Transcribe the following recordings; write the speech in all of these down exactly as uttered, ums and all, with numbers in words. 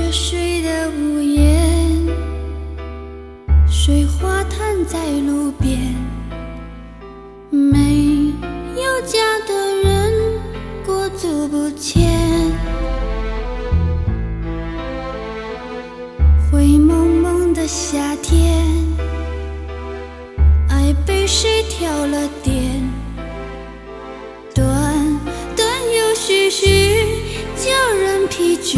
着水的屋檐，水花摊在路边，没有家的人裹足不前，灰蒙蒙的夏天，爱被谁挑了点，断断又续续叫人疲倦。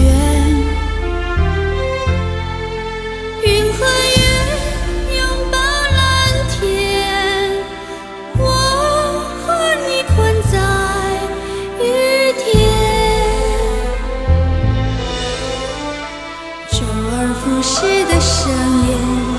云和月拥抱蓝天，我和你困在雨天。周而复始的上演，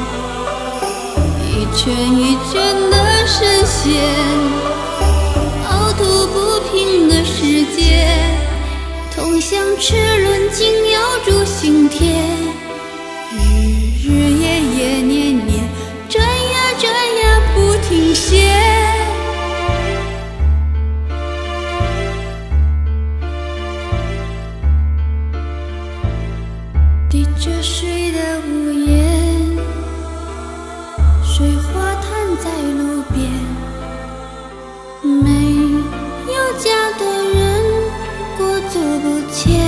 一圈一圈的深陷，凹凸不平的世界，通向齿轮紧咬住心田。日日夜夜年年，转呀转呀不停歇。滴着水的屋檐，水花摊在路边，没有家的人裹足不前，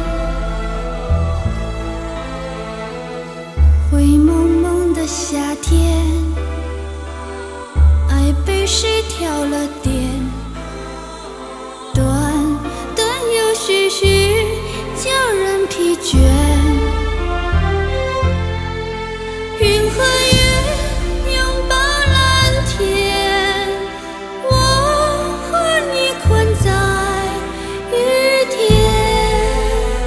灰蒙蒙的夏天，爱被谁挑了点，断断又续续叫人疲倦。云和月拥抱蓝天，我和你困在雨天。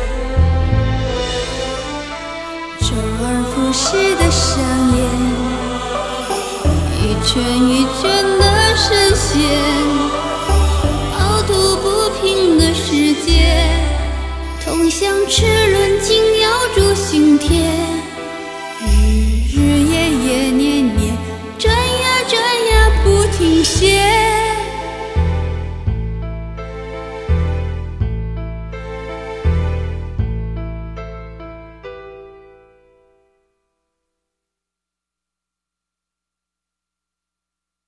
周而复始的上演，一圈一圈的深陷，凹凸不平的世界，通向齿轮紧咬住心田。日日夜夜年年，转呀转呀不停歇。